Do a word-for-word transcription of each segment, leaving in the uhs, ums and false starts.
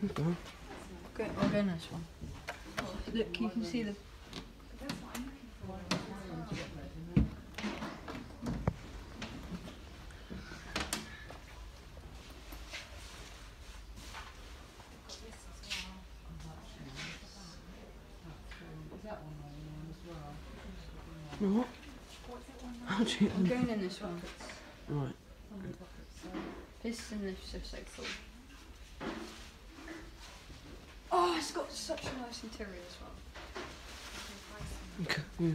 Okay. Go, I'll go in this one. Oh, look, you can see the... What? How do you... I'm going in this one. Right. This and this are so cool. Oh, it's got such a nice interior as well. Okay. Yeah.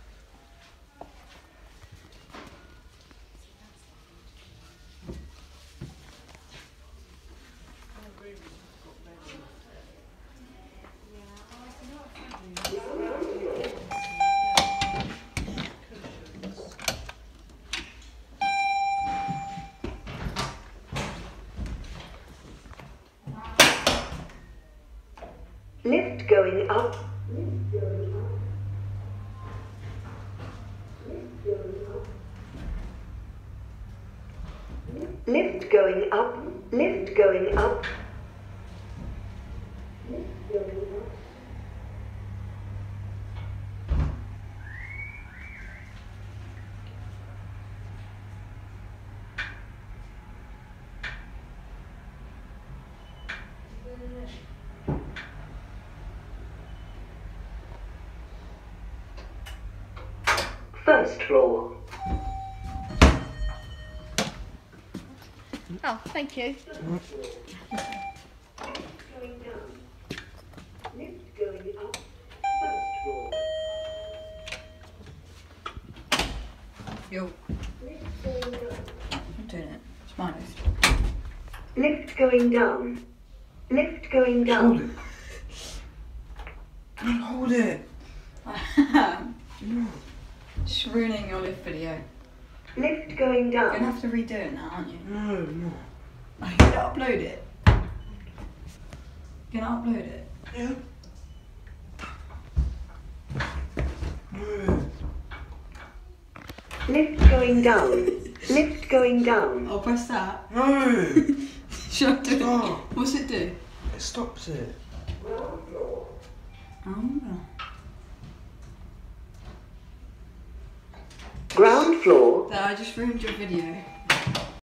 Lift going up. Lift going up. Lift going up. First floor. Oh, thank you. Going down. Lift going up. First floor. Yo, Lift going down. I'm doing it. It's my lift. Lift going down. Lift going Hold down. it. Don't hold it. No. Just ruining your lift video. Lift going You're gonna down. have to redo it now, aren't you? No, no. Are you gonna upload it? You're gonna upload it? Yeah. No. Lift going down. Lift going down. I'll press that. No. Should I do it? Stop. What's it do? It stops it. Oh. Ground floor. That I just ruined your video.